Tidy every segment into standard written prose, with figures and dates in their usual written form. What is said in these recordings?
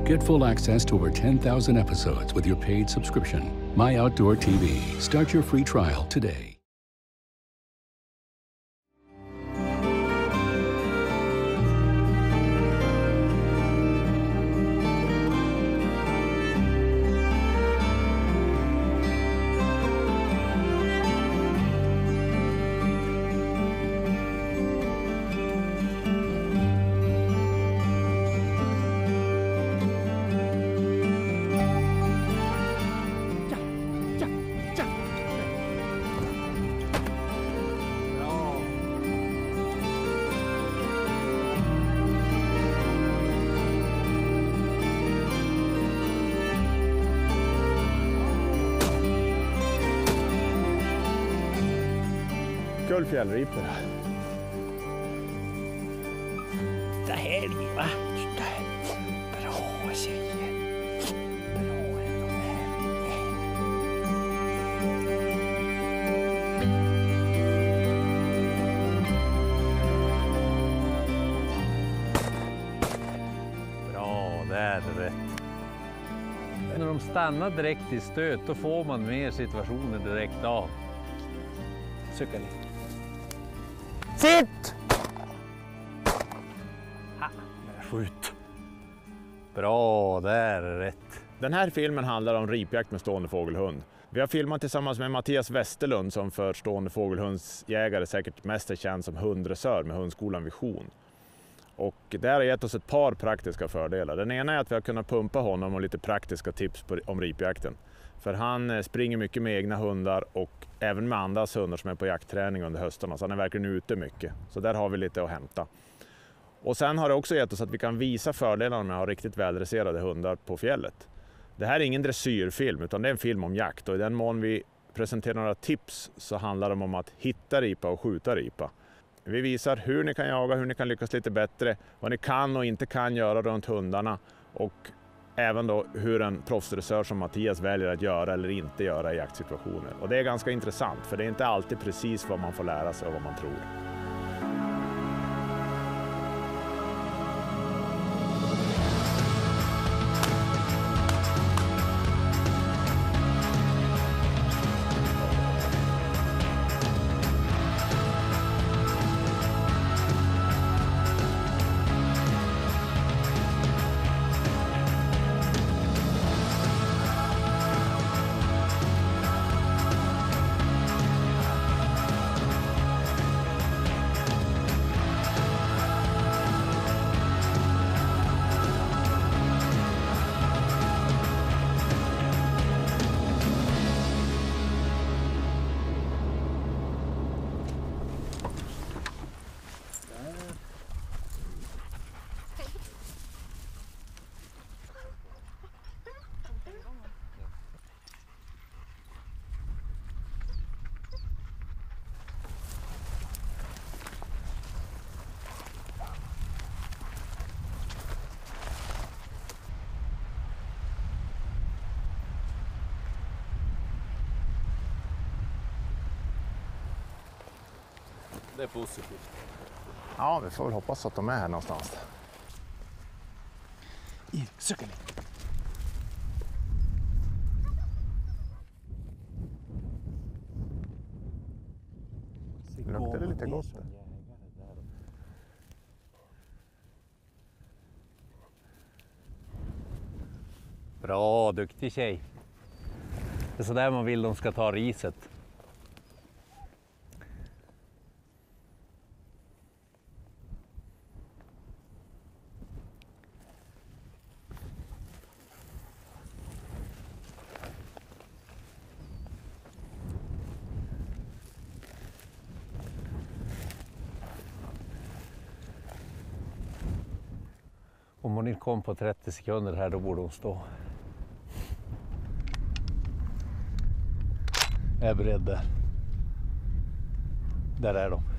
Get full access to over 10,000 episodes with your paid subscription. MyOutdoorTV. Start your free trial today. Fjällripor. Det här är vackert. Bra tjejer. Bra är de här. Bra, där är rätt. När de stannar direkt i stöt, då får man mer situationer direkt av. Söka lite. Sitt! Skjut. Bra, där är rätt. Den här filmen handlar om ripjakt med stående fågelhund. Vi har filmat tillsammans med Mattias Westerlund som för stående fågelhundsjägare säkert mest är känd som hunddressör med hundskolan Vision. Och det här har gett oss ett par praktiska fördelar. Den ena är att vi har kunnat pumpa honom och lite praktiska tips om ripjakten. För han springer mycket med egna hundar och även med andras hundar som är på jaktträning under höstarna. Så han är verkligen ute mycket. Så där har vi lite att hämta. Och sen har det också gett oss att vi kan visa fördelarna med att ha riktigt väldresserade hundar på fjället. Det här är ingen dressyrfilm utan det är en film om jakt. Och i den mån vi presenterar några tips så handlar det om att hitta ripa och skjuta ripa. Vi visar hur ni kan jaga, hur ni kan lyckas lite bättre, vad ni kan och inte kan göra runt hundarna och även då hur en proffsdressör som Mattias väljer att göra eller inte göra i jaktsituationer. Och det är ganska intressant för det är inte alltid precis vad man får lära sig och vad man tror. Det är positivt. Ja, vi får väl hoppas att de är här någonstans. Söka lite. Luktar det lite gott? Bra, duktig tjej. Det är så där man vill de ska ta riset. Om hon inte kom på 30 sekunder här, då borde hon stå. Jag är beredd där. Där är de.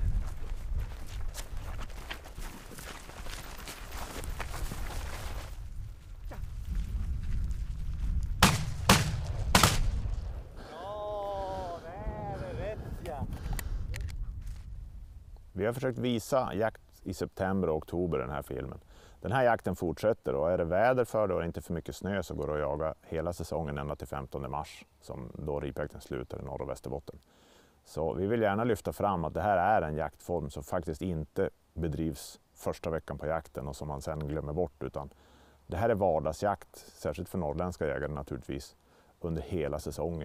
Ja, det är rätt, ja. Vi har försökt visa jakt i september och oktober i den här filmen. Den här jakten fortsätter och är det väder för det och inte för mycket snö så går det att jaga hela säsongen ända till 15 mars som då ripjakten slutar i Norr- och Västerbotten. Så vi vill gärna lyfta fram att det här är en jaktform som faktiskt inte bedrivs första veckan på jakten och som man sen glömmer bort, utan det här är vardagsjakt, särskilt för norrländska jägare naturligtvis, under hela säsongen.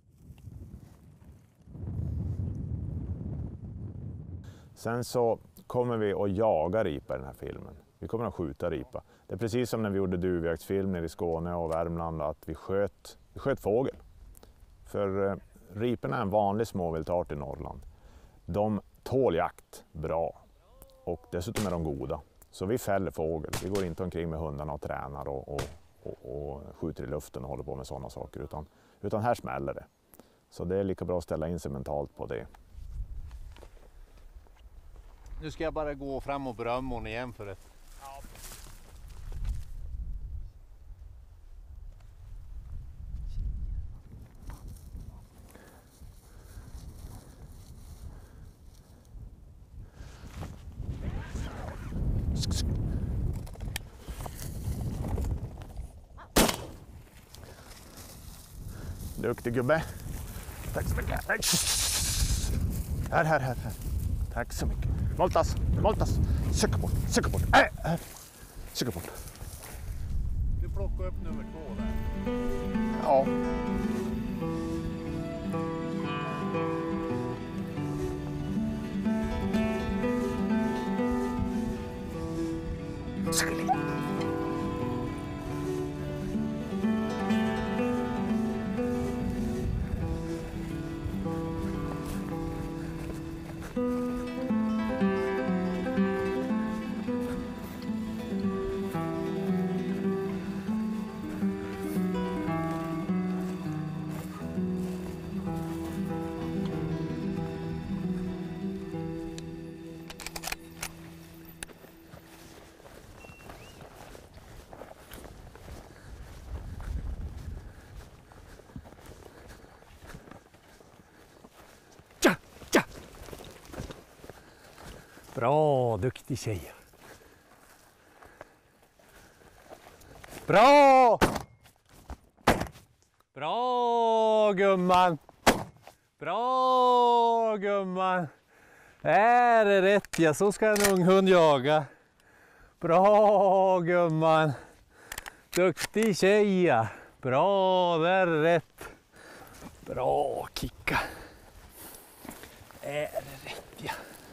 Sen så kommer vi att jaga ripa i den här filmen. Vi kommer att skjuta ripa. Det är precis som när vi gjorde duvjaktsfilmer i Skåne och Värmland, att vi sköt fågel. För riporna är en vanlig småviltart i Norrland. De tål jakt bra och dessutom är de goda. Så vi fäller fågel. Vi går inte omkring med hundarna och tränar och skjuter i luften och håller på med sådana saker. Utan här smäller det. Så det är lika bra att ställa in sig mentalt på det. Nu ska jag bara gå fram och berömma hon igen för det. Duktig gubbe. Tack så mycket. Här. Tack så mycket. Moltas. Söka bort. Söka bort. Du plockar upp nummer 2 där. Ja. Bra, duktig tjej. Bra! Bra gumman. Bra gumman. Är det rätt? Ja, så ska en ung hund jaga. Bra gumman. Duktig tjej. Bra, det är rätt. Bra kicka. Är det rätt? Ja.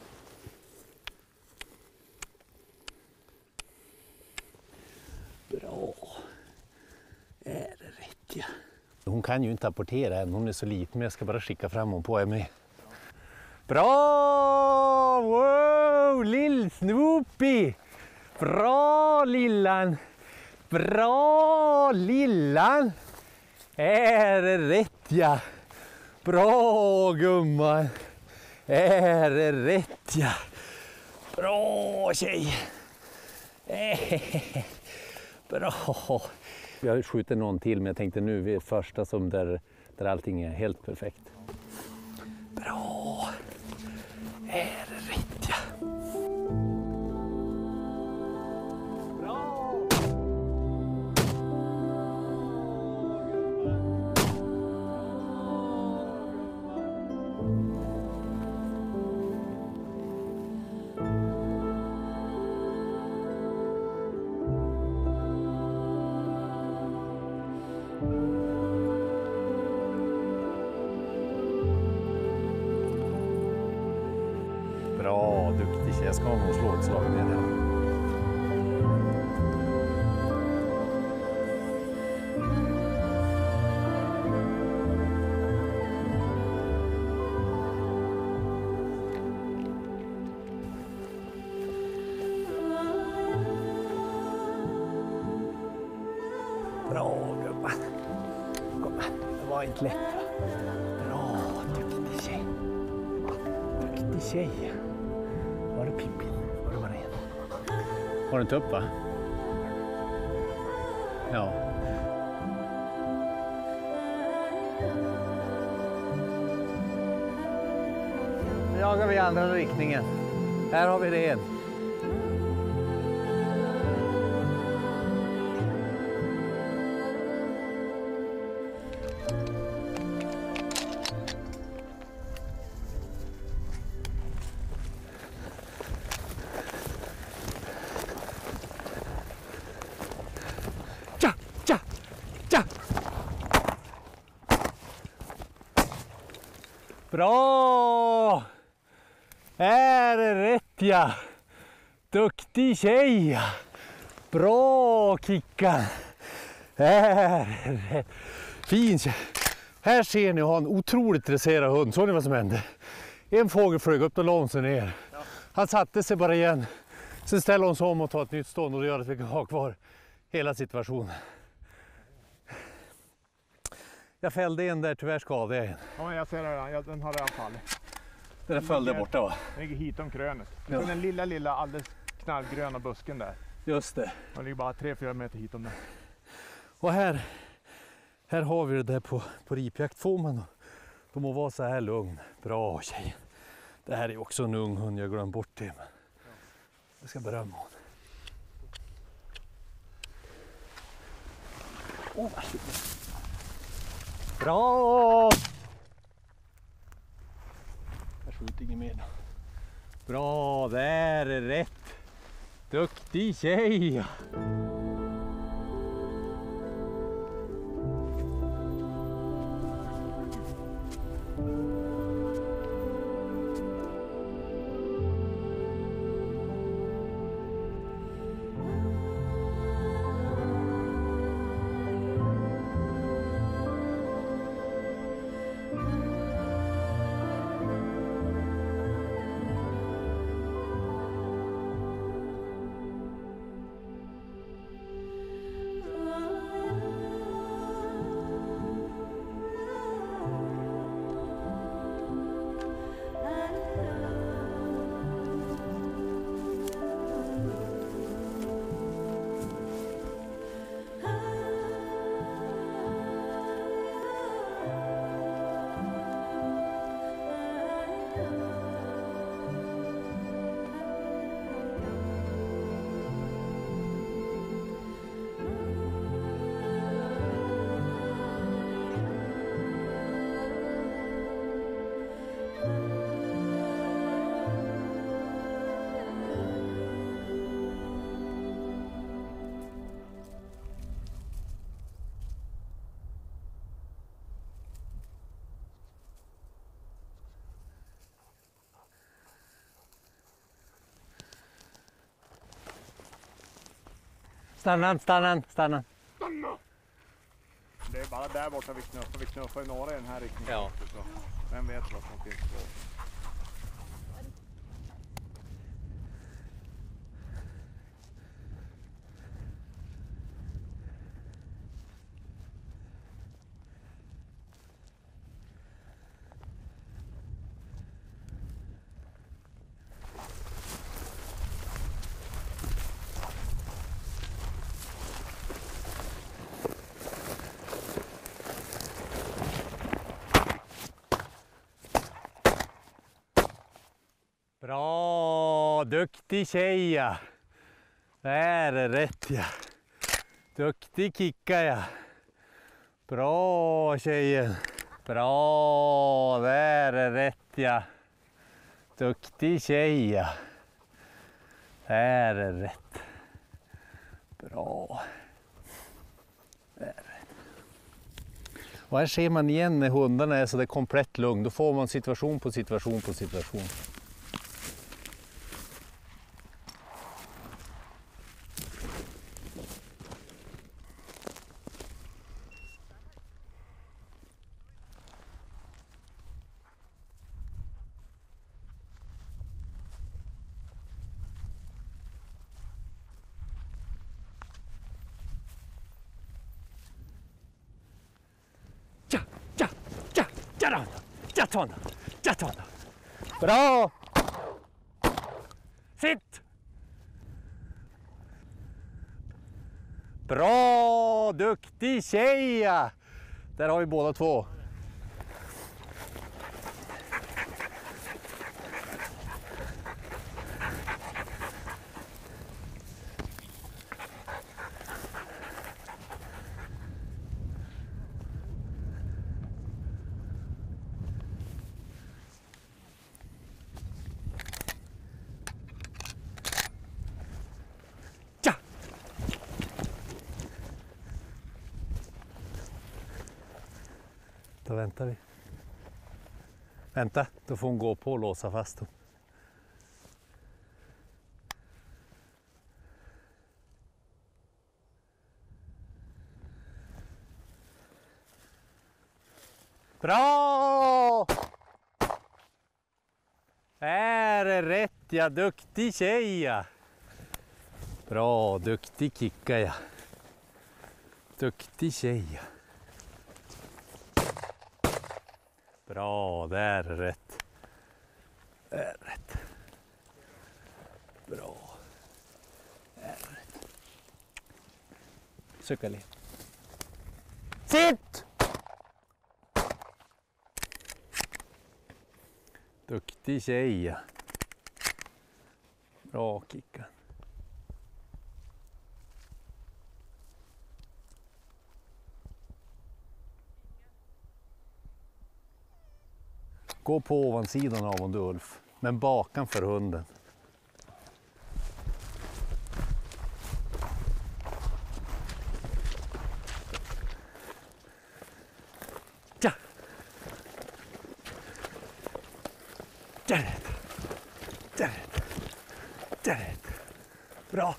Bra. Är det rätt? Ja. Hon kan ju inte apportera än, hon är så liten, men jag ska bara skicka fram hon på mig. Bra! Wow, lill Snoopy! Bra lillan! Bra lillan! Är det rätt? Ja. Bra gumman! Är det rätt? Ja. Bra tjej! Bra! Jag skjuter någon till, men jag tänkte nu är det första som där allting är helt perfekt. Bra! Är det rätt? Ja. Bra! Bra, duktig tjej. Jag ska nog slå ett slag med det. Bra gumman. Kom, det var inte lätt. Bra, duktig tjej. Duktig tjej. Var det Pippi? Var det bara en? Har du en tupp, va? Ja. Nu jagar vi i andra riktningen. Här har vi det en. Bra! Är det rätt ja? Duktig tjej ja! Bra Kickan! Är det rätt? Fin tjej! Här ser ni har en otroligt dresserad hund. Såg ni vad som hände? En fågel flög upp och la sig ner. Ja. Han satte sig bara igen. Sen ställer hon sig om och tar ett nytt stånd och det gör att vi kan ha kvar hela situationen. Jag fällde en där, tyvärr skadade jag en. Ja, men jag ser det, den har redan fallit. Den där följde borta va? Den ligger hit om krönet. Du ser den lilla alldeles knallgröna busken där. Just det. Den ligger bara 3-4 meter hit om den. Och här har vi det där på ripjakt. Får man då må vara så här lugn. Bra tjej. Det här är också en ung hund, jag glömde bort det. Men jag ska berömma hon. Bra! Jag skjuter inget mer. Bra, där är rätt. Duktig tjej. Stanna! Det är bara där borta vi knuffar i några i den här riktningen. Ja. Vem vet vad som finns på. Bra, duktig tjej ja. Där är rätt ja. Duktig Kicka ja. Bra tjejen. Bra, där är rätt ja. Duktig tjej ja. Där är rätt. Bra. Där. Och här ser man igen när hundarna är så där komplett lugn. Då får man situation på situation på situation. Bra! Sitt! Bra! Duktig tjej! Där har vi båda två. Då väntar vi. Vänta, då får hon gå på och låsa fast dem. Bra! Är det rätt, ja, duktig tjej, ja. Bra, duktig kicka, ja. Duktig tjej, ja. Bra, där är rätt. Det är rätt. Bra. Det är rätt. Söka le. Sitt! Duktig tjej, ja. Bra kicka. Gå på ovansidan av om du, Ulf, men bakan för hunden. Ja! Där är det. Där är det. Där är det. Bra!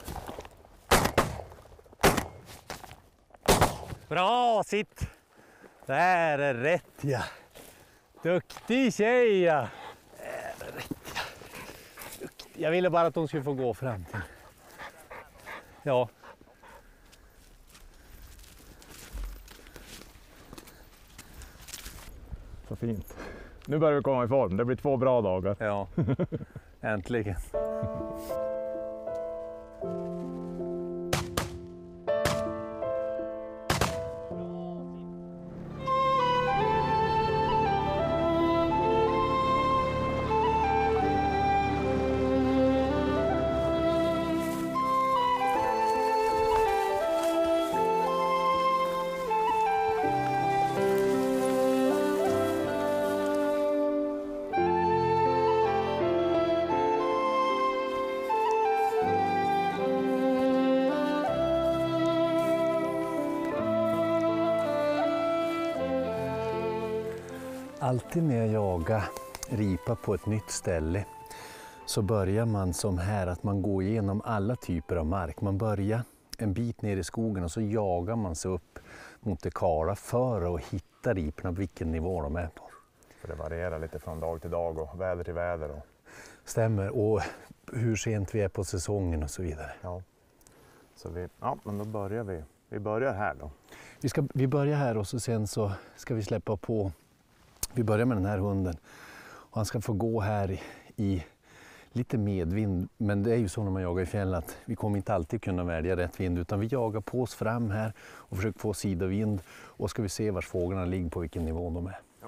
Bra, sitt! Där är rätt, ja. Duktig tjej, ja. Jag ville bara att de skulle få gå fram till. Ja. Så fint. Nu börjar vi komma i form. Det blir 2 bra dagar. Ja, äntligen. Alltid när jag jagar ripa på ett nytt ställe så börjar man som här att man går igenom alla typer av mark. Man börjar en bit ner i skogen och så jagar man sig upp mot det kala för att hitta riporna på vilken nivå de är på. För det varierar lite från dag till dag och väder till väder. Och... Stämmer, och hur sent vi är på säsongen och så vidare. Ja, så men då börjar vi. Vi börjar här då. Vi börjar här och så sen så ska vi släppa på. Vi börjar med den här hunden och han ska få gå här i lite medvind, men det är ju så när man jagar i fjällen att vi kommer inte alltid kunna välja rätt vind, utan vi jagar på oss fram här och försöker få sidovind och ska vi se var fåglarna ligger på vilken nivå de är. Ja.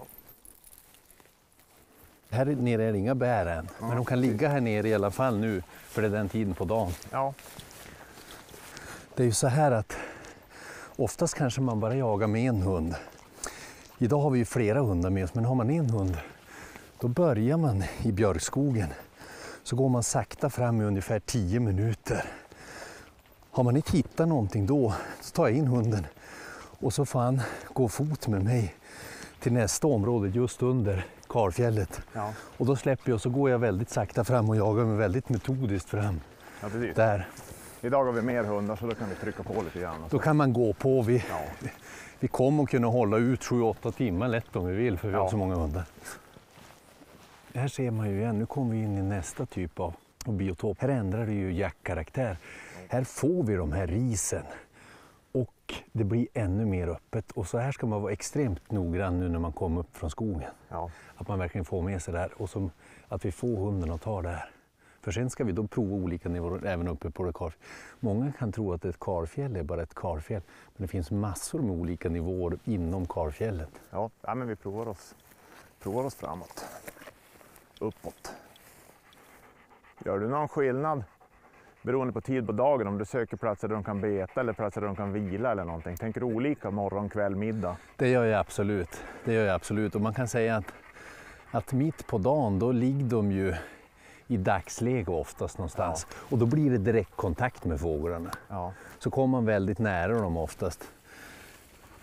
Här nere är det inga bär än, men de kan ligga här nere i alla fall nu för det är den tiden på dagen. Ja. Det är ju så här att oftast kanske man bara jagar med en hund. Idag har vi ju flera hundar med oss, men har man en hund då börjar man i björkskogen. Så går man sakta fram i ungefär 10 minuter. Har man inte hittat någonting då så tar jag in hunden och så får han gå fot med mig till nästa område just under Karlfjället. Ja. Och då släpper jag och så går jag väldigt sakta fram och jagar mig väldigt metodiskt fram. Ja, precis. Där. Idag har vi mer hundar så då kan vi trycka på lite grann. Då kan man gå på. Vi kommer att kunna hålla ut 7-8 timmar lätt om vi vill för vi har så många hundar. Här ser man ju igen, nu kommer vi in i nästa typ av biotop. Här ändrar det ju jaktkaraktär. Här får vi de här risen och det blir ännu mer öppet. Och så här ska man vara extremt noggrann nu när man kommer upp från skogen. Ja. Att man verkligen får med sig det här och som, att vi får hunden att ta det här. För sen ska vi då prova olika nivåer även uppe på det karlfjäll. Många kan tro att ett karlfjäll är bara ett karlfjäll. Men det finns massor med olika nivåer inom karlfjället. Ja, men vi provar oss framåt. Uppåt. Gör du någon skillnad beroende på tid på dagen om du söker platser där de kan beta eller platser där de kan vila eller någonting? Tänker du olika morgon, kväll, middag? Det gör jag absolut. Det gör jag absolut. Och man kan säga att mitt på dagen då ligger de ju i dagsläge oftast någonstans. Ja. Och då blir det direkt kontakt med fåglarna. Ja. Så kommer man väldigt nära dem oftast.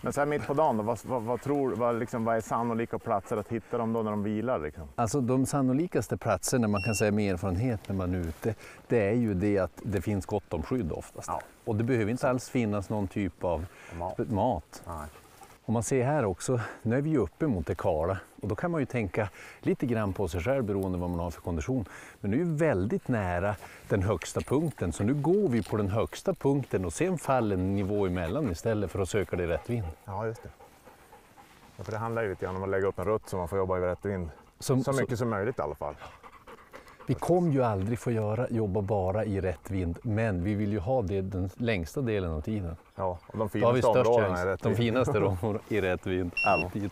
Men så här mitt på dagen då, vad är sannolika platser att hitta dem då när de vilar? Liksom? Alltså de sannolikaste platserna man kan säga med erfarenhet när man är ute, det är ju det att det finns gott om skydd oftast. Ja. Och det behöver inte alls finnas någon typ av mat. Nej. Om man ser här också, nu är vi ju uppe mot det kala och då kan man ju tänka lite grann på sig själv beroende vad man har för kondition. Men nu är vi väldigt nära den högsta punkten, så nu går vi på den högsta punkten och sen faller en nivå emellan istället för att söka det i rätt vind. Ja, just det. Ja, för det handlar ju lite grann om att lägga upp en rutt så man får jobba i rätt vind. Så mycket som möjligt i alla fall. Vi kommer ju aldrig få jobba bara i rätt vind, men vi vill ju ha det den längsta delen av tiden. Ja, och de finaste områdena i rätt vind. De finaste i rätt vind, alltid.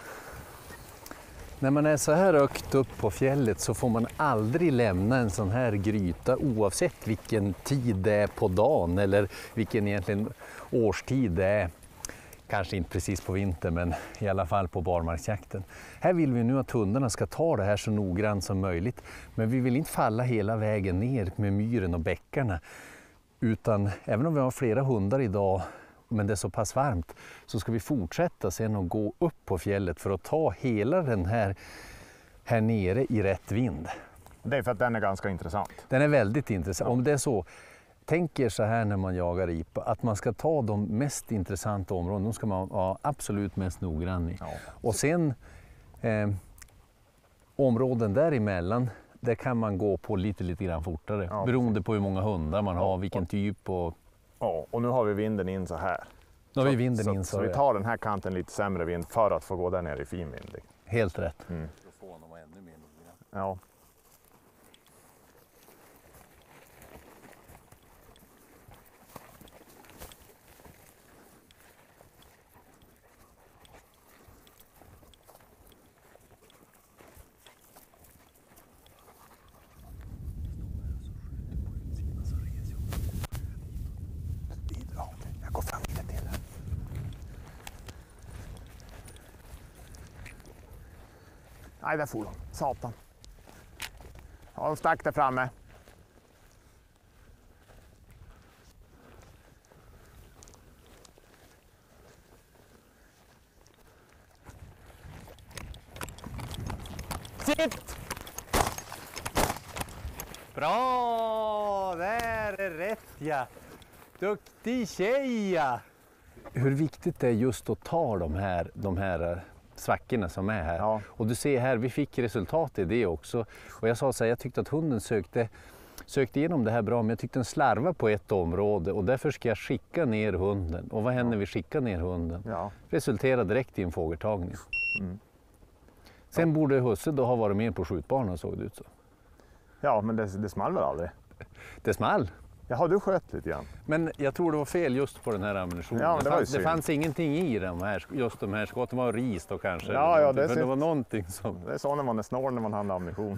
När man är så här högt upp på fjället så får man aldrig lämna en sån här gryta oavsett vilken tid det är på dagen eller vilken egentligen årstid det är. Kanske inte precis på vintern, men i alla fall på barmarksjakten. Här vill vi nu att hundarna ska ta det här så noggrant som möjligt. Men vi vill inte falla hela vägen ner med myren och bäckarna. Utan även om vi har flera hundar idag, men det är så pass varmt, så ska vi fortsätta sen att gå upp på fjället för att ta hela den här nere i rätt vind. Det är för att den är ganska intressant. Den är väldigt intressant. Ja. Om det är så. Tänk er så här när man jagar ripa, att man ska ta de mest intressanta områdena, de ska man vara absolut mest noggrann i. Ja. Och sen områden däremellan, där kan man gå på lite grann fortare, ja, beroende på hur många hundar man har, vilken typ. Och nu har vi vinden in så här. Nu har vi vinden in så vi tar den här kanten lite sämre vind för att få gå där nere i fin vind. Helt rätt. Mm. Ja. Nej, där får de. Satan. Ja, de stack där framme. Sitt! Bra! Där är rätt, ja. Duktig tjej, ja. Hur viktigt det är just att ta de här svackorna som är här. Ja. Och du ser här, vi fick resultat i det också. Och jag sa så här, jag tyckte att hunden sökte igenom det här bra, men jag tyckte den slarvade på ett område och därför ska jag skicka ner hunden. Och vad händer när vi skickar ner hunden? Ja. Resulterar direkt i en fågeltagning. Mm. Sen borde husse då ha varit med på skjutbanan, såg det ut så. Ja, men det small väl aldrig? Det small. Jaha, du sköt lite grann. Men jag tror det var fel just på den här ammunitionen. Ja, det fanns ingenting i just de här skotten. Det var ris då kanske. Ja, men det var någonting som... Det är så när man är snål när man handlar ammunition.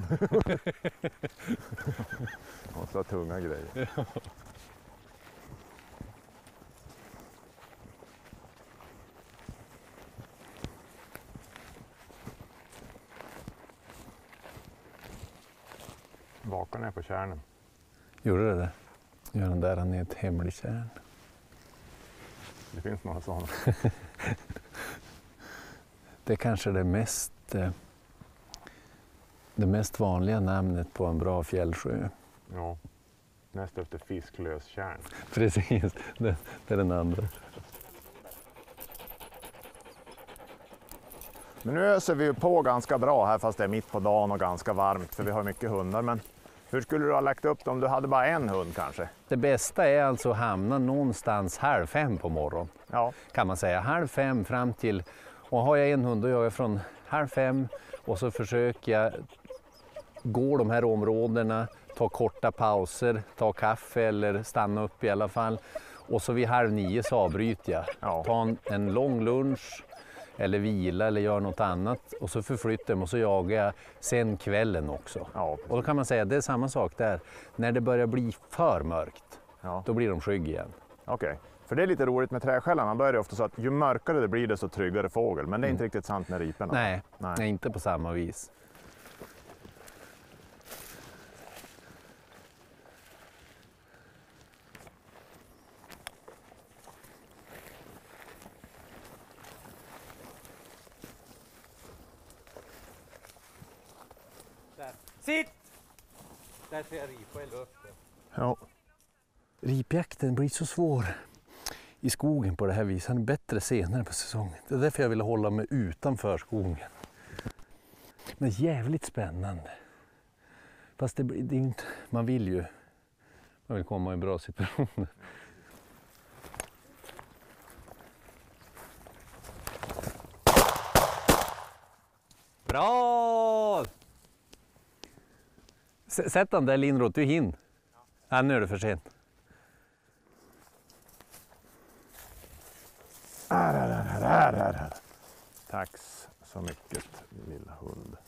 Man slår tunga grejer. Ja. Vakan är på kärnen. Gjorde det? Gör den där, han är ett hemligt kärn. Det finns några sådana. Det är kanske det mest vanliga namnet på en bra fjällsjö. Ja, näst efter fisklöskärn. Precis, det är den andra. Men nu öser vi på ganska bra här fast det är mitt på dagen och ganska varmt för vi har mycket hundar. Men hur skulle du ha lagt upp det om du hade bara en hund kanske? Det bästa är alltså att hamna någonstans 4:30 på morgonen. Ja. Kan man säga. 4:30 fram till, och har jag en hund då gör jag från 4:30 och så försöker jag gå de här områdena, ta korta pauser, ta kaffe eller stanna upp i alla fall. Och så vid 8:30 så avbryter jag. Ja. Ta en lång lunch eller vila eller gör något annat och så förflyttar jag mig och så jagar jag sen kvällen också. Ja, och då kan man säga att det är samma sak där. När det börjar bli för mörkt, då blir de skygg igen. Okej. För det är lite roligt med träskällarna, då är det ofta så att ju mörkare det blir desto tryggare fågel. Men det är inte riktigt sant med riporna. Nej, inte på samma vis. Sitt! Där ser jag ripa i luften. Ja. Ripjakten blir så svår i skogen på det här viset. Han är bättre senare på säsongen. Det är därför jag vill hålla mig utanför skogen. Men jävligt spännande. Fast det är inte, man vill komma i en bra situation. Bra! Sätt den där Lindroth, du hinner. Ja, nu är det för sent. Tack så mycket, lilla hund.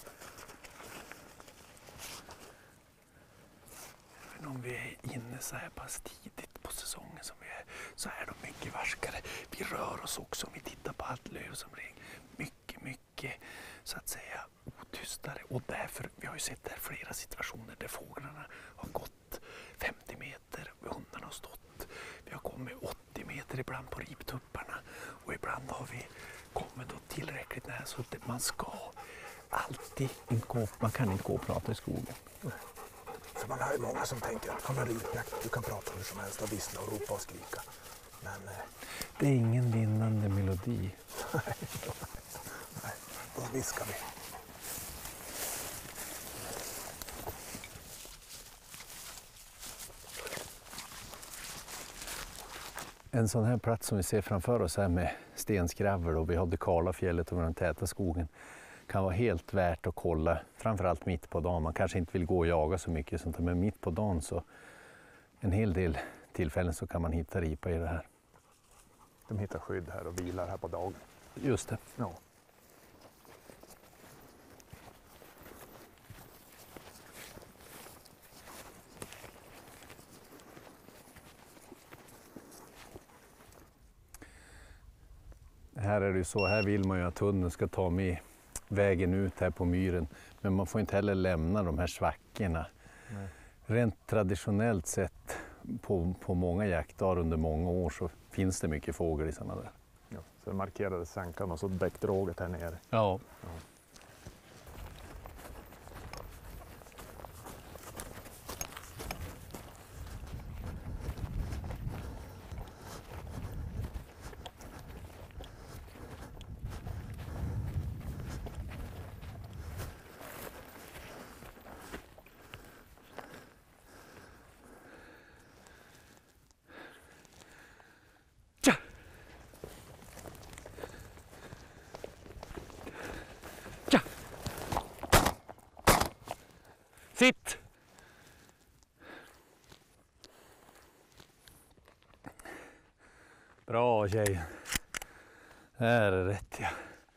Men om vi är inne så här pass tidigt på säsongen som vi är, så är de mycket varskare. Vi rör oss också, om vi tittar på allt löv som regel, mycket så att säga otystare. Och därför, vi har ju sett där flera situationer där fåglarna har gått 50 meter och hundarna har stått. Vi har kommit 80 meter ibland på riptupparna och ibland har vi kommit då tillräckligt nära så att man ska alltid man kan inte gå och prata i skogen. För man har ju många som tänker att kan ripjakt, du kan prata hur som helst och vissla och ropa och skrika. Men det är ingen vinnande melodi. nej, då viskar vi. En sån här plats som vi ser framför oss här med stenskravel och vi har det kala fjället och den täta skogen kan vara helt värt att kolla, framförallt mitt på dagen. Man kanske inte vill gå och jaga så mycket sånt, men mitt på dagen så en hel del tillfällen så kan man hitta ripa i det här. De hittar skydd här och vilar här på dagen. Just det. Ja. Här är det ju så, här vill man ju att hunden ska ta med vägen ut här på myren. Men man får inte heller lämna de här svackorna. Nej. Rent traditionellt sett på många jaktdagar under många år så finns det mycket fågel i sådana där. Ja, så markerade sänkan och så bäckdråget här nere. Ja. Ja. Sitt! Bra tjejen. Här är rätt ja.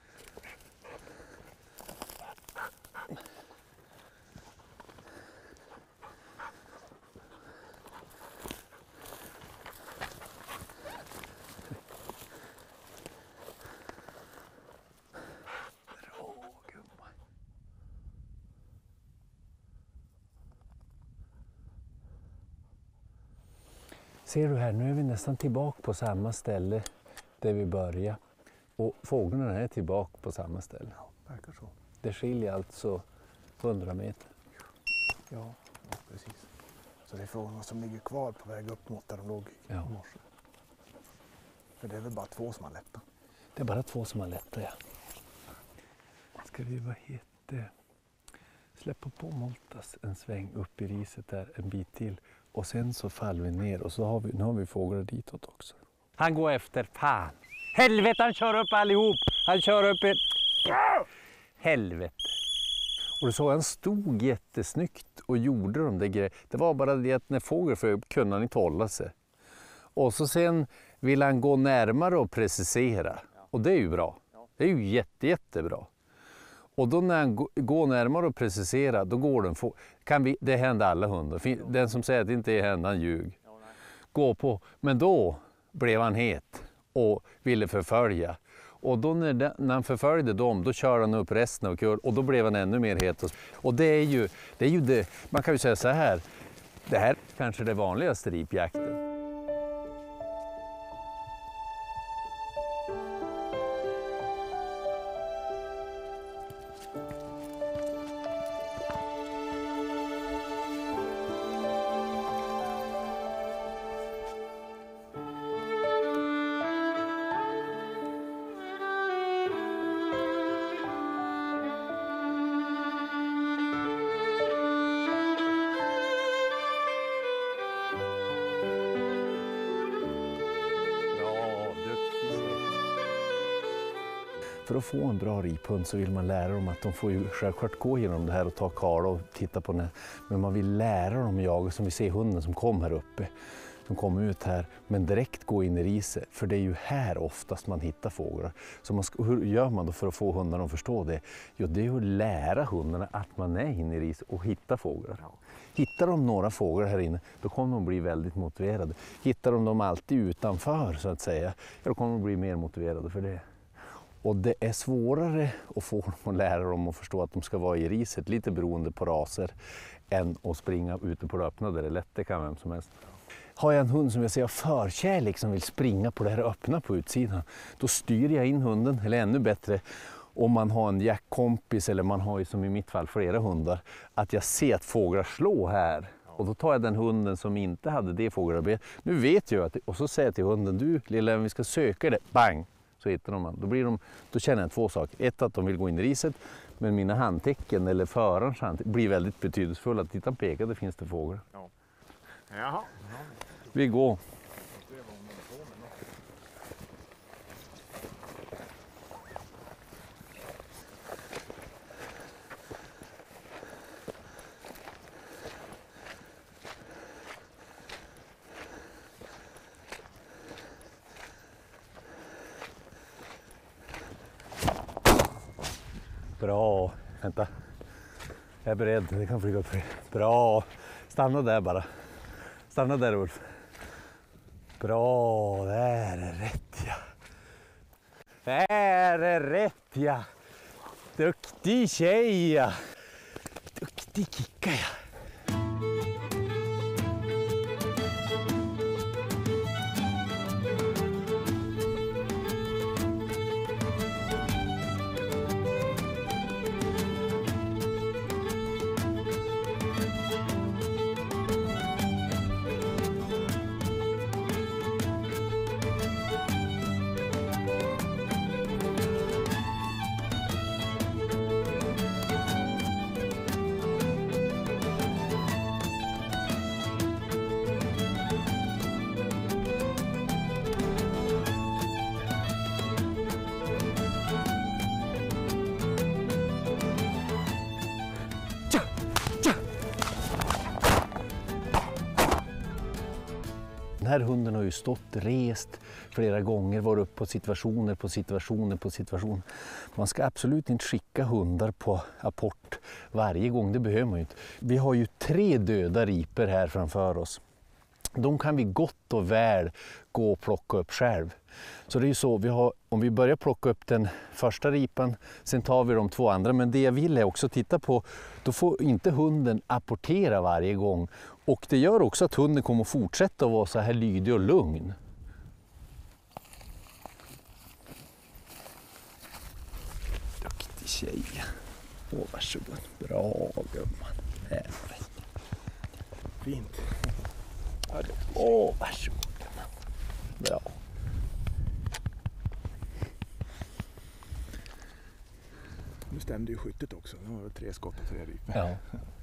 Ser du här, nu är vi nästan tillbaka på samma ställe där vi började. Och fåglarna är tillbaka på samma ställe. Ja, verkar så. Det skiljer alltså 100 meter. Ja, precis. Så det är frågan vad som ligger kvar på väg upp mot där de låg i morse. För det är väl bara 2 som har lättat. Det är bara 2 som har lättat, ja. Ska vi, släppa på Moltas en sväng upp i riset där en bit till. Och sen så faller vi ner och så nu har vi fåglar ditåt också. Han går efter, fan. Helvete, han kör upp allihop. Han kör upp ett... Helvete. Och du såg, han stod jättesnyggt och gjorde de där grejerna. Det var bara det att när fågeln flög upp kunde han inte hålla sig. Och så sen vill han gå närmare och precisera. Och det är ju bra. Det är ju jättebra. Och då när han går närmare och preciserar, då går den det händer alla hundar. Den som säger att det inte är henne, han ljug. Gå på. Men då blev han het och ville förfölja. Och då när han förföljde dem, då kör han upp resten av kul och då blev han ännu mer het. Och det är ju det, man kan ju säga så här, det här är kanske det vanligaste ripjakten. för att få en bra riphund så vill man lära dem att de får ju självklart gå igenom det här och ta kala och titta på det. Men man vill lära dem att jaga, som vi ser hunden som kom här uppe, som kom ut här, men direkt gå in i riset. För det är ju här oftast man hittar fåglar. Så hur gör man då för att få hundarna att förstå det? Jo, det är ju att lära hundarna att man är inne i riset och hitta fåglar. Hittar de några fåglar här inne, då kommer de bli väldigt motiverade. Hittar de dem alltid utanför så att säga, då kommer de bli mer motiverade för det. Och det är svårare att få dem att lära dem att förstå att de ska vara i riset, lite beroende på raser, än att springa ute på det öppna där det är lätt, det kan vem som helst. Har jag en hund som jag ser förkärlek som vill springa på det här öppna på utsidan, då styr jag in hunden, eller ännu bättre om man har en jaktkompis eller man har ju som i mitt fall flera hundar, att jag ser att fåglar slår här. Och då tar jag den hunden som inte hade det fågelarbete. Nu vet jag att, och så säger jag till hunden, du lilla, vi ska söka det, bang! Så hittar de. Då känner jag två saker. Ett, att de vill gå in i riset, men mina handtecken eller förarens handtecken blir väldigt betydelsefulla. Titta, han pekar, det finns det fåglar. Ja. Jaha. Vi går. Bra. Vänta. Jag är beredd. Det kan flyga upp. Bra. Stanna där bara. Stanna där, Ulf. Bra. Där är rätt, ja. Där är rätt, ja. Duktig tjej, ja. Duktig kicka, ja. Den här hunden har ju rest flera gånger, varit upp på situationer. Man ska absolut inte skicka hundar på apport varje gång, det behöver man ju inte. Vi har ju 3 döda riper här framför oss. De kan vi gott och väl gå och plocka upp själv. Så det är ju så, om vi börjar plocka upp den första ripan, sen tar vi de 2 andra. Men det jag vill är också titta på, då får inte hunden apportera varje gång. Och det gör också att hunden kommer att fortsätta att vara så här lydig och lugn. Duktig tjej. Varsågod. Bra gumman. Fint. Varsågod. Bra. Nu stämde ju skyttet också. Nu har vi 3 skott och 3 ripor. Ja.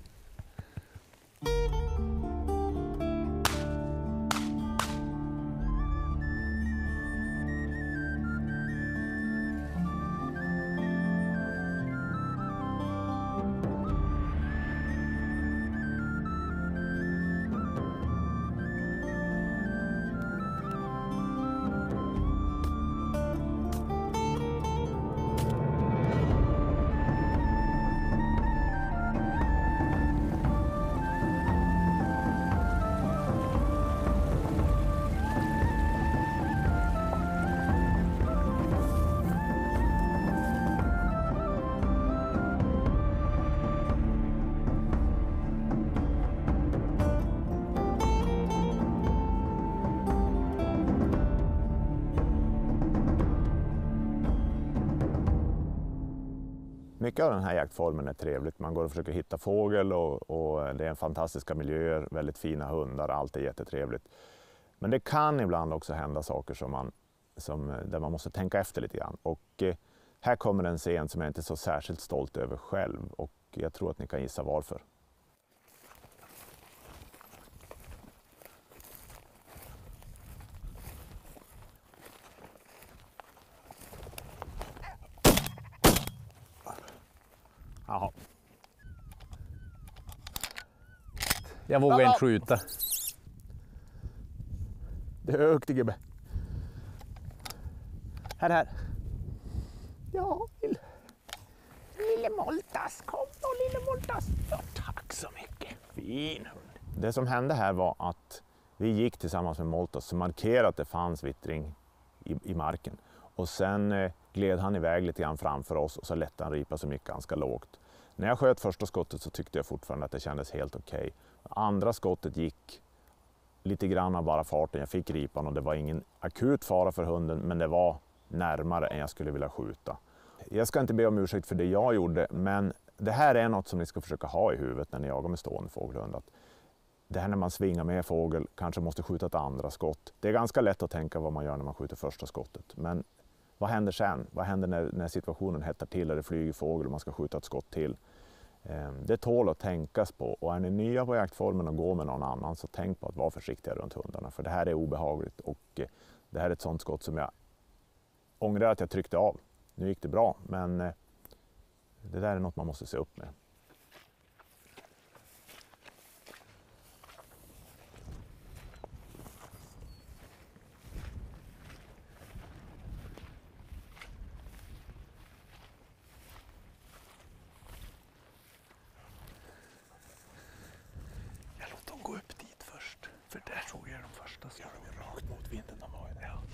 Mycket av den här jaktformen är trevligt. Man går och försöker hitta fågel och det är en fantastiska miljöer, väldigt fina hundar, allt är jättetrevligt. Men det kan ibland också hända saker där man måste tänka efter lite grann. Och här kommer en scen som jag inte är så särskilt stolt över själv och jag tror att ni kan gissa varför. Jag vågar inte skjuta. Det är högt, gubbe. Här. Ja, lille Moltas. Kom då, lille Moltas. Ja, tack så mycket. Fin hund. Det som hände här var att vi gick tillsammans med Moltas så markerade att det fanns vittring i marken. Och sen gled han iväg lite grann framför oss och så lätte han ripa som gick ganska lågt. När jag sköt första skottet så tyckte jag fortfarande att det kändes helt okej. Andra skottet gick lite grann av bara farten. Jag fick ripan och det var ingen akut fara för hunden, men det var närmare än jag skulle vilja skjuta. Jag ska inte be om ursäkt för det jag gjorde, men det här är något som ni ska försöka ha i huvudet när ni jagar med stående fågelhund. Att det här när man svingar med fågel, kanske måste skjuta ett andra skott. Det är ganska lätt att tänka vad man gör när man skjuter första skottet. Men vad händer sen? Vad händer när situationen hettar till och det flyger fågel och man ska skjuta ett skott till? Det tål att tänkas på, och är ni nya på jaktformen och går med någon annan så tänk på att vara försiktiga runt hundarna, för det här är obehagligt och det här är ett sånt skott som jag ångrar att jag tryckte av. Nu gick det bra, men det där är något man måste se upp med. Gå upp dit först, för där såg jag de första. Ja, de är rakt mot vinden de var ju där. Ja.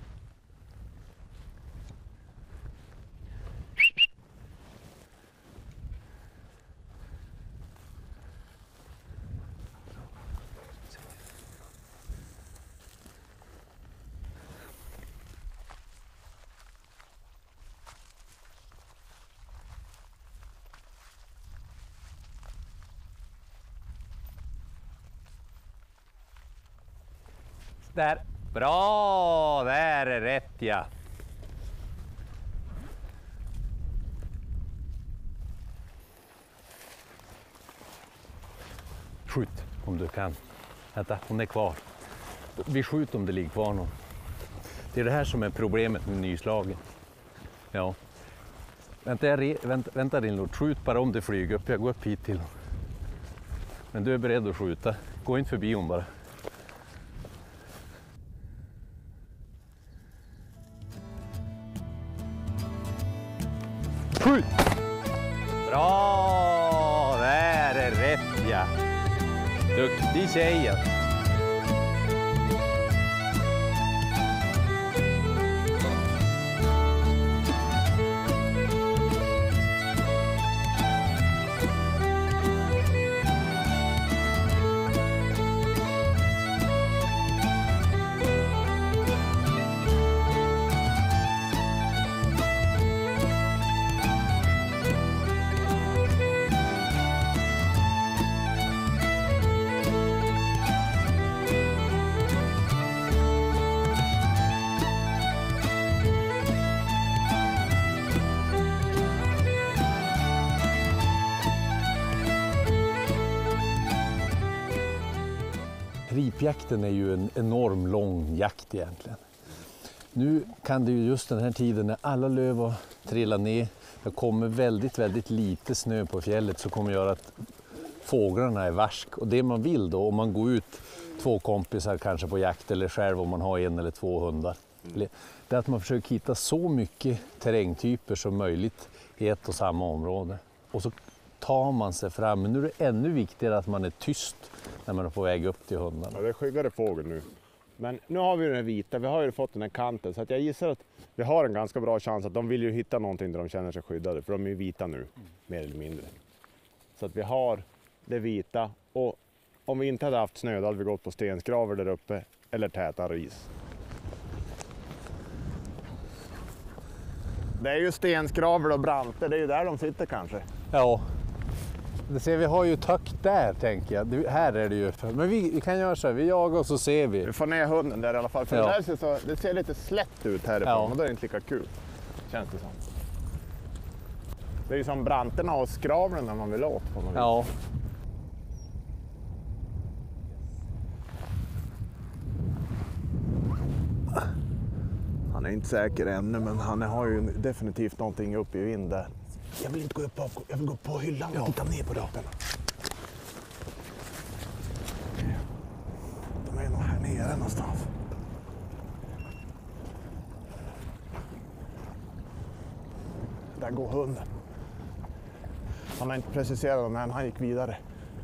Där. Bra, där är rätt ja. Skjut om du kan. Vänta, hon är kvar. Vi skjuter om det ligger kvar någon. Det är det här som är problemet med nyslagen. Ja. Vänta din lort, skjut bara om det flyger upp. Jag går upp hit till. Men du är beredd att skjuta. Gå inte förbi hon bara. Skjut! Bra! Där är rätt ja. Duktig tjej. Ripjakten är ju en enorm lång jakt egentligen. Nu kan det ju just den här tiden när alla löv har trillat ner, det kommer väldigt lite snö på fjället, så kommer göra att fåglarna är varsk. Och det man vill då, om man går ut 2 kompisar kanske på jakt eller själv om man har 1 eller 2 hundar, det är att man försöker hitta så mycket terrängtyper som möjligt i ett och samma område. Och så tar man sig fram. Men nu är det ännu viktigare att man är tyst när man är på väg upp till hundarna. Ja, det är skyggare fågel nu. Men nu har vi den här vita, vi har ju fått den här kanten, så att jag gissar att vi har en ganska bra chans att de vill ju hitta någonting där de känner sig skyddade, för de är ju vita nu, mer eller mindre. Så att vi har det vita, och om vi inte hade haft snö då hade vi gått på stenskraver där uppe eller täta ris. Det är ju stenskraver och branter, det är ju där de sitter kanske. Ja. Det ser, vi har ju högt där tänker jag. Här är det ju. Men vi kan göra så här, vi jagar och så ser vi. Vi får ner hunden där i alla fall. För Ja. det ser lite slätt ut härifrån, Ja. och då är det inte lika kul. Känns det som. Det är ju som branterna och skravlen när man vill åt på något Ja. vis. Han är inte säker ännu, men han har ju definitivt någonting uppe i vind där. Jag vill inte gå upp på, jag vill gå på hyllan och titta ner på rapen. den någonstans? Där går hunden. Han har inte preciserat när han gick vidare.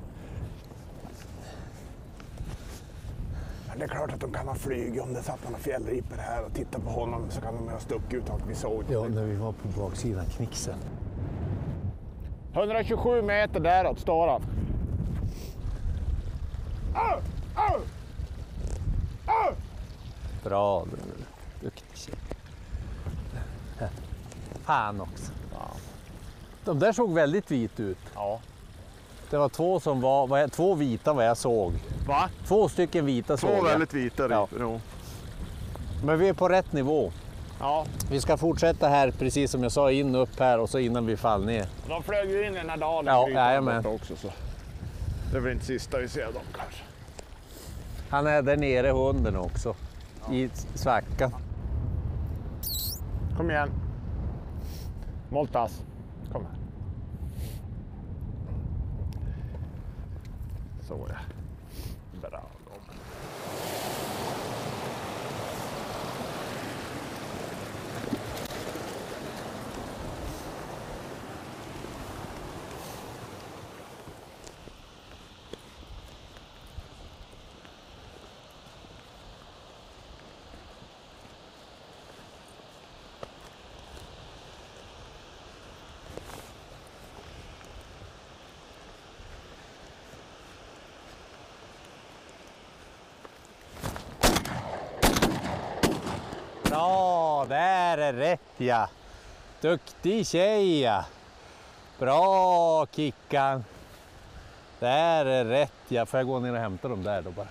Men det är klart att de kan ha flyg om det satt några fjällriper här och titta på honom, så kan de ha stuckit ut att vi såg. Ja, när vi var på baksidan knixen. 127 meter däråt står han. Bra, duktig tjej. Fan också. Ja. De där såg väldigt vit ut. Ja. Det var två vita vad jag såg. Va? 2 stycken vita såg jag. väldigt vita ripor. Ja. Men vi är på rätt nivå. Ja. Vi ska fortsätta här precis som jag sa, in upp här och så innan vi faller ner. De flög ju in i den här dalen. Ja, jajamän. Också, så. Det är väl inte sista vi ser dem kanske. Han är där nere, hunden också. Ja. I svackan. Kom igen. Moltas. Kom här. Så ja. Bra. Bra, där är rätt ja. Duktig tjej ja. Bra Kickan. Där är rätt ja. Får jag gå ner och hämta dem där då bara?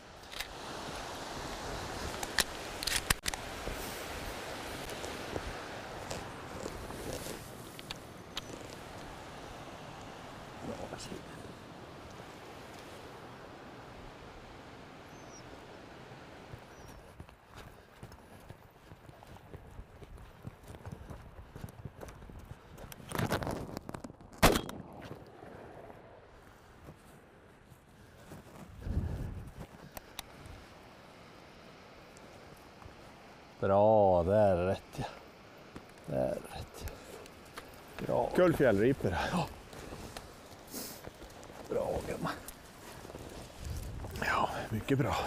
Bra, där är rätt ja. Där är rätt ja. Bra. Kul fjällripor. Ja. Bra gumman. Ja, mycket bra.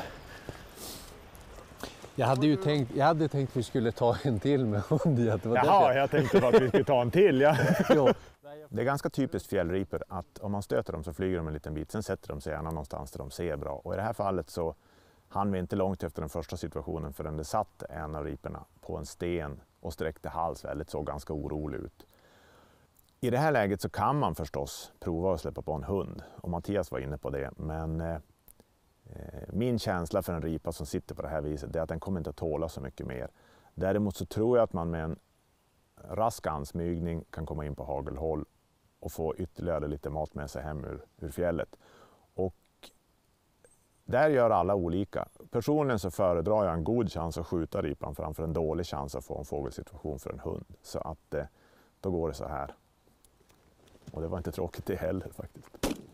Jag hade tänkt vi skulle ta en till med hund. Jaha, jag tänkte bara att vi skulle ta en till. Ja. Ja. Det är ganska typiskt fjällripor att om man stöter dem så flyger de en liten bit. Sen sätter de sig gärna någonstans där de ser bra. Och i det här fallet så hann vi inte långt efter den första situationen förrän det satt en av riporna på en sten och sträckte hals väldigt, såg ganska orolig ut. I det här läget så kan man förstås prova att släppa på en hund, och Mattias var inne på det, men min känsla för en ripa som sitter på det här viset är att den kommer inte att tåla så mycket mer. Däremot så tror jag att man med en rask ansmygning kan komma in på hagelhåll och få ytterligare lite mat med sig hem ur fjället. Och där gör alla olika. Personligen så föredrar jag en god chans att skjuta ripan framför en dålig chans att få en fågelsituation för en hund. Så att då går det så här. Och det var inte tråkigt det heller faktiskt.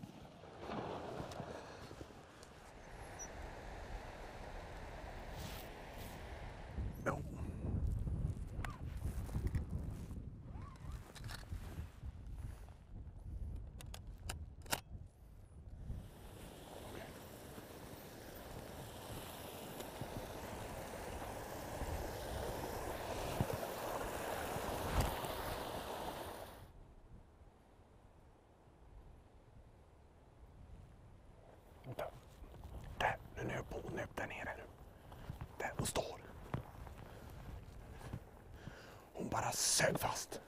Ja. Där, nu är på nu där nere nu. Där hon står. Hon bara sög fast.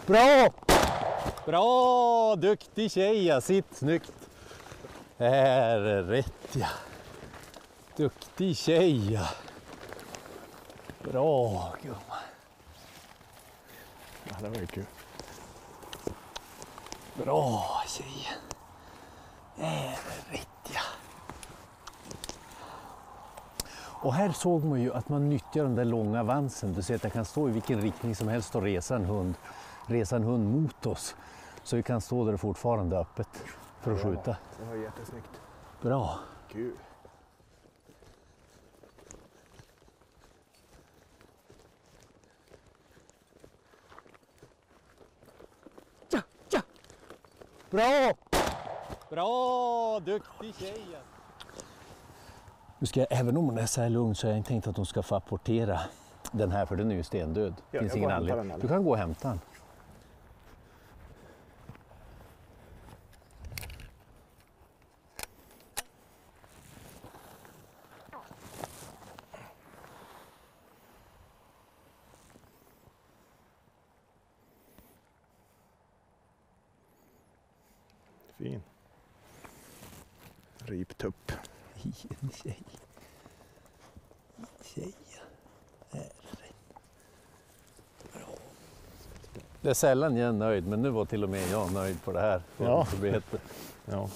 Bra! Bra! Duktig tjej, ja. Sitt snyggt. Här är rätt, ja. Duktig tjej, ja. Bra, gumman. Ja, det var ju kul. Bra, tjej. Här är rätt, ja. Och här såg man ju att man nyttjar den där långa vansen. Du ser att jag kan stå i vilken riktning som helst och resa en hund mot oss. Så vi kan stå där fortfarande öppet för att skjuta. Det var jättesnyggt. Bra. Kul. Ja, ja. Bra! Bra! Duktig tjej! Nu ska jag, även om hon är så här lugn så har jag inte tänkt att hon ska få apportera den här, för den är ju stendöd. Ja, Finns ingen anledning. Du kan gå och hämta den. Fin. Riptupp. En tjej. Tjej. Det är sällan jag är nöjd, men nu var till och med jag nöjd på det här. Ja. Ja.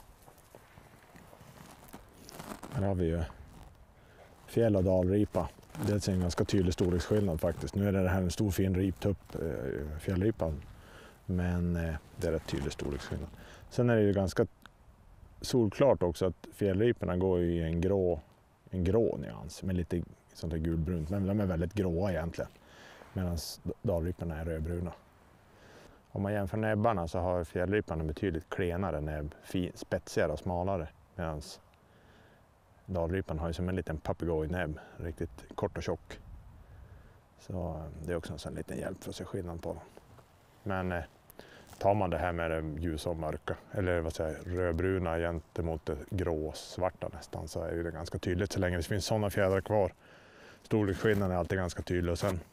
Här har vi ju fjäll- och dalripa. Det är en ganska tydlig storleksskillnad faktiskt. Nu är det här en stor fin riptupp, fjällripan. Men det är rätt tydlig storleksskillnad. Sen är det ju ganska solklart också att fjällriporna går i en grå nyans med lite sånt där gulbrunt, men de är väldigt gråa egentligen. Medan dalriporna är rödbruna. Om man jämför näbbarna så har fjällripan en betydligt klenare näbb, spetsigare och smalare. Medan dalripan har ju som en liten papegojnäbb, riktigt kort och tjock. Så det är också en sån liten hjälp för att se skillnad på dem. Men tar man det här med det ljusa och mörka, eller vad säger jag, rödbruna gentemot det grå-svarta nästan, så är det ganska tydligt så länge det finns sådana fjädrar kvar. Storleksskillnaden är alltid ganska tydlig. Och sen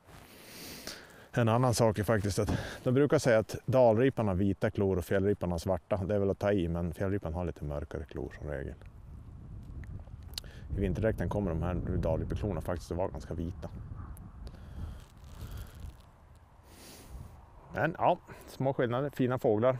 en annan sak är faktiskt att de brukar säga att dalripan har vita klor och fjällripan har svarta. Det är väl att ta i, men fjällripan har lite mörkare klor som regel. I vinterdräkten kommer de här dalripeklorna faktiskt att vara ganska vita. Men ja, små skillnader, fina fåglar.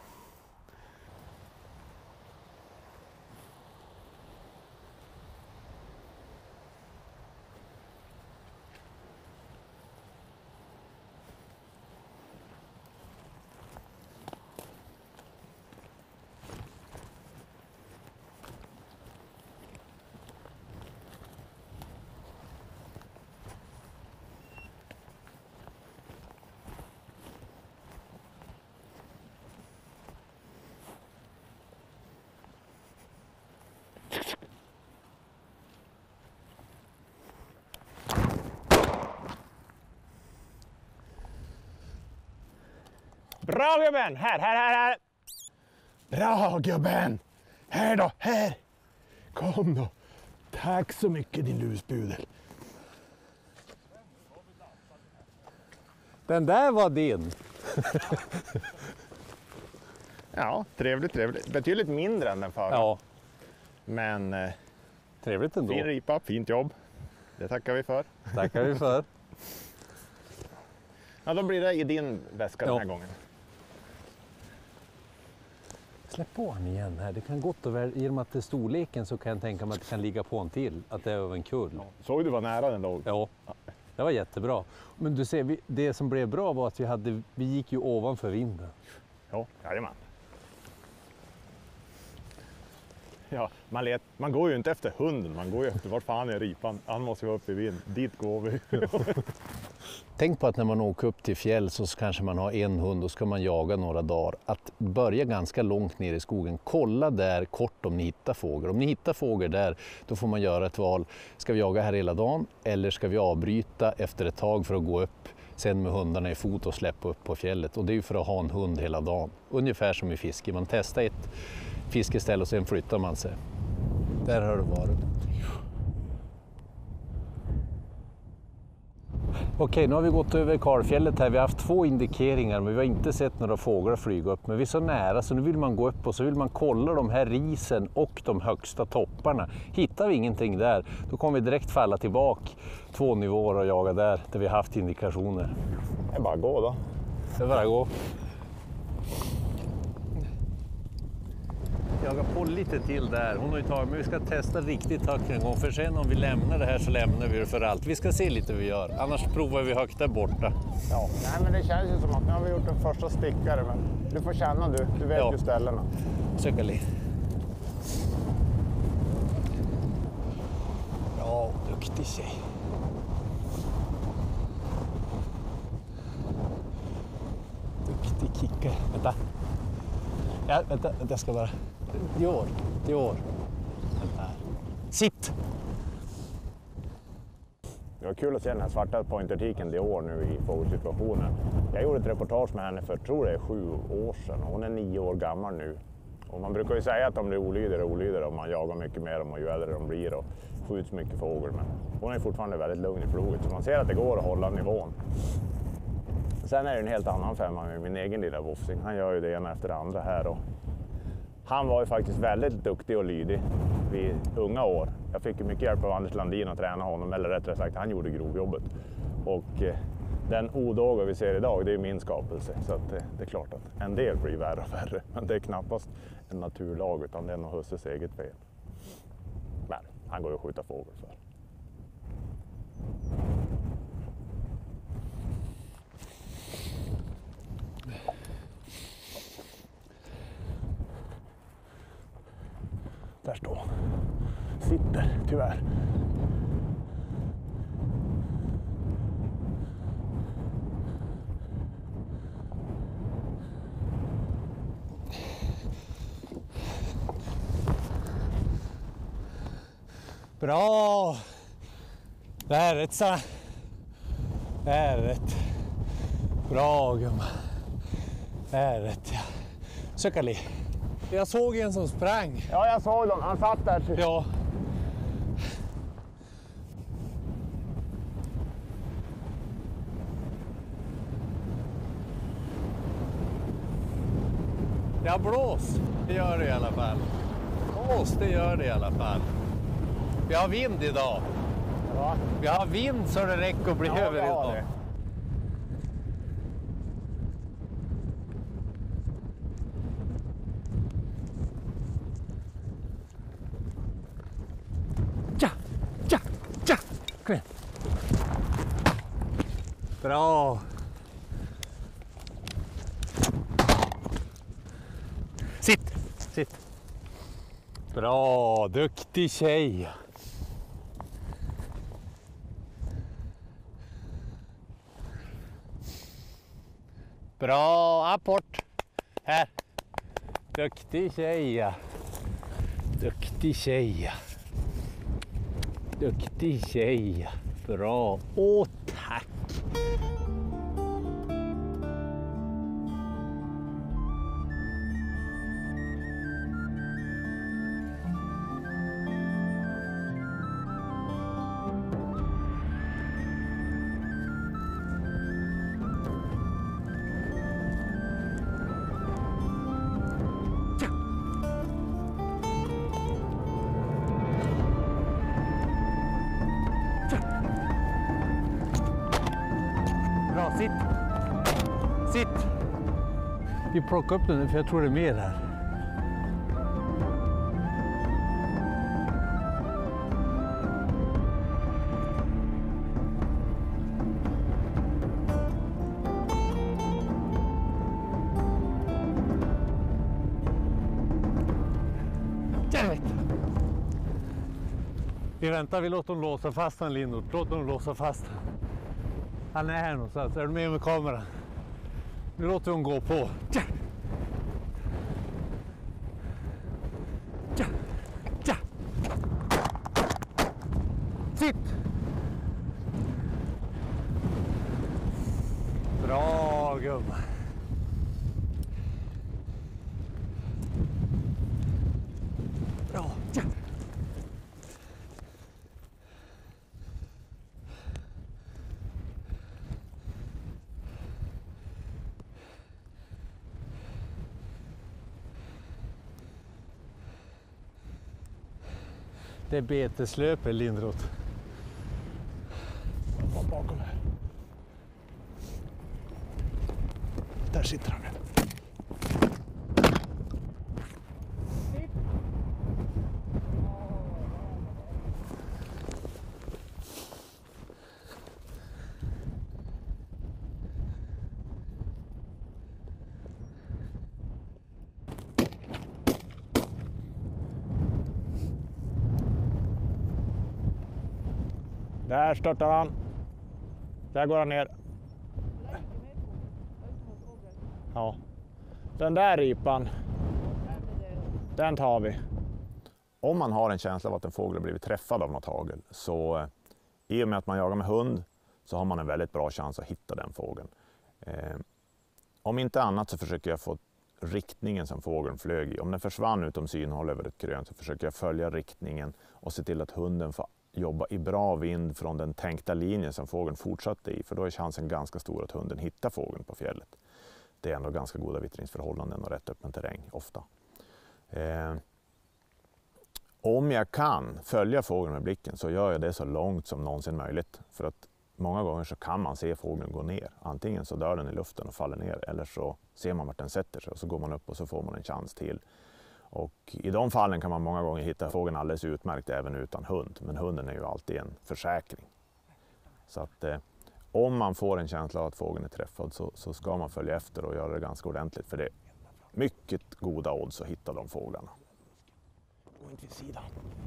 Bra gubben! Här! Bra gubben! Här då, här! Kom då! Tack så mycket din luspudel. Den där var din. Ja, trevligt. Betydligt mindre än den förra. Ja. Men Trevligt ändå. fin ripa, fint jobb. Det tackar vi för. Tackar vi för. Ja, då blir det i din väska den här gången. Släpp på den igen här. Det kan gott och väl, i och med att det är storleken så kan jag tänka mig att det kan ligga på en till. Att det är över en kull. Ja. Såg du vad nära den låg? Ja, det var jättebra. Men du ser, det som blev bra var att vi gick ju ovanför vinden. Ja, jajamän. Ja, man går ju inte efter hunden, man går ju efter vart fan är ripan. Han måste vara uppe i vind. Dit går vi. Tänk på att när man åker upp till fjäll så kanske man har en hund och ska man jaga några dagar. Att börja ganska långt ner i skogen. Kolla där kort om ni hittar fågel. Om ni hittar fågel där, då får man göra ett val. Ska vi jaga här hela dagen eller ska vi avbryta efter ett tag för att gå upp sen med hundarna i fot och släppa upp på fjället? Och det är ju för att ha en hund hela dagen. Ungefär som i fiske. Man testar ett fiskeställe och sen flyttar man sig. Där har det varit. Okej, nu har vi gått över kalfjället här. Vi har haft 2 indikeringar men vi har inte sett några fåglar flyga upp. Men vi är så nära så nu vill man gå upp och så vill man kolla de här risen och de högsta topparna. Hittar vi ingenting där, då kommer vi direkt falla tillbaka 2 nivåer och jaga där vi har haft indikationer. Det är bara att gå då. Det är bara att gå. Jaga på lite till där. Hon har ju tagit, men vi ska testa riktigt högt en gång. För sen om vi lämnar det här så lämnar vi det för allt. Vi ska se lite hur vi gör. Annars provar vi högt där borta. Ja, nej, men det känns ju som att nu har vi gjort en första stickare. Men du får känna du vet ju ställena. Söka lite. Bra, duktig tjej. Duktig kickare. Vänta. Ja, vänta, jag ska bara... Det år. Vänta här. Sitt! Det var kul att se den här svarta pointertiken det år nu i fågelsituationen. Jag gjorde ett reportage med henne för, tror det är 7 år sedan. Hon är 9 år gammal nu. Och man brukar ju säga att de blir olydigare om man jagar mycket mer och ju äldre de blir och skjuts mycket fågel. Men hon är fortfarande väldigt lugn i floget så man ser att det går att hålla nivån. Sen är det en helt annan femma med min egen lilla vofsing. Han gör ju det ena efter det andra här. Och han var ju faktiskt väldigt duktig och lydig vid unga år. Jag fick ju mycket hjälp av Anders Landin att träna honom, eller rättare sagt han gjorde grovjobbet. Och den odåga vi ser idag, det är min skapelse. Så att, det är klart att en del blir värre och värre. Men det är knappast en naturlag utan det är nog husses eget fel. Men han går ju att skjuta fågel för. Där står han. Sitter, tyvärr. Bra! Det är rätt så. Det är rätt. Bra gumma. Det är rätt, ja. Söka li. Jag såg en som sprang. Ja, jag såg dem. Han satt där. Ja. Ja, blås. Det gör det i alla fall. Blås, det gör det i alla fall. Vi har vind idag. Ja. Vi har vind så det räcker att bli över idag. Kom igen. Bra. Sitt. Bra, duktig tjej. Bra, apport. Här. Duktig tjej. Duktig tjej. Duktig tjej. Bra. Åh, tack. Bra, sitt. Vi plockar upp den för jag tror det är mer här. Vi väntar, vi låter dem låsa fast han Lindort. Låt dem låsa fast han. Han är här någonstans. Är du med kameran? Nu låter hon gå på. Sitt! Bra gumma. Bra. Det är beteslöper, Lindroth. Bakom här. Där sitter han. Där startar han. Där går han ner. Ja. Den där ripan, den tar vi. Om man har en känsla av att en fågel har blivit träffad av något hagel, så i och med att man jagar med hund så har man en väldigt bra chans att hitta den fågeln. Om inte annat så försöker jag få riktningen som fågeln flög i. Om den försvann utom synhåll över ett grön så försöker jag följa riktningen och se till att hunden får jobba i bra vind från den tänkta linjen som fågeln fortsatte i. För då är chansen ganska stor att hunden hittar fågeln på fjället. Det är ändå ganska goda vittringsförhållanden och rätt öppen terräng ofta. Om jag kan följa fågeln med blicken så gör jag det så långt som någonsin möjligt. För att många gånger så kan man se fågeln gå ner. Antingen så dör den i luften och faller ner, eller så ser man vart den sätter sig och så går man upp och så får man en chans till. Och i de fallen kan man många gånger hitta fågeln alldeles utmärkt även utan hund. Men hunden är ju alltid en försäkring. Så att om man får en känsla av att fågeln är träffad så ska man följa efter och göra det ganska ordentligt. För det är mycket goda odds att hitta de fåglarna. Gå inte vid sidan.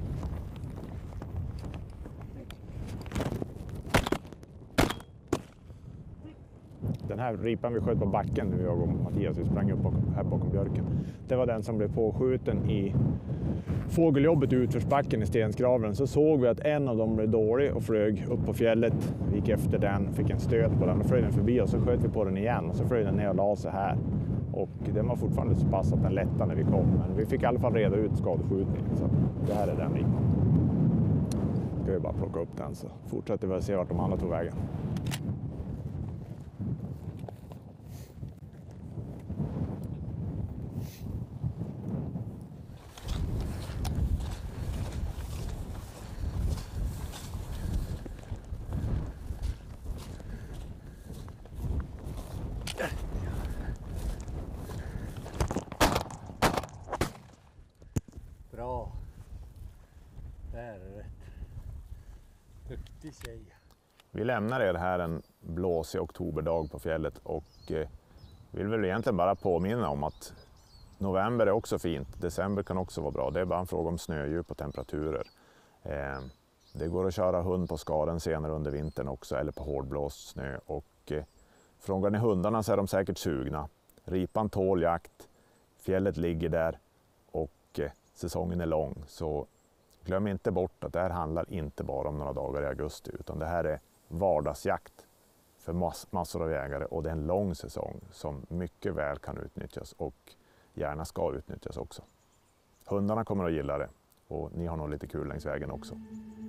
Den här ripan vi sköt på backen nu, jag och Mattias, vi sprang upp här bakom björken. Det var den som blev påskjuten i fågeljobbet i utförsbacken i Stenskraven. Så såg vi att en av dem blev dålig och flög upp på fjället. Vi gick efter den, fick en stöt på den och flög den förbi och så sköt vi på den igen. Och så flög den ner och la sig här. Och den var fortfarande så pass att den lättade när vi kom. Men vi fick i alla fall reda ut skadeskjutningen. Så det här är den ripan. Ska vi bara plocka upp den så fortsätter vi att se vart de andra tog vägen. Bra. Där är det rätt. Duktig tjej. Vi lämnar er här en blåsig oktoberdag på fjället och vill väl egentligen bara påminna om att november är också fint. December kan också vara bra. Det är bara en fråga om snödjup och temperaturer. Det går att köra hund på skaren senare under vintern också eller på hårdblåst snö. Och frågar ni hundarna så är de säkert sugna. Ripan tål jakt. Fjället ligger där och säsongen är lång. Så glöm inte bort att det här handlar inte bara om några dagar i augusti, utan det här är vardagsjakt för massor av jägare och det är en lång säsong som mycket väl kan utnyttjas och gärna ska utnyttjas också. Hundarna kommer att gilla det och ni har nog lite kul längs vägen också.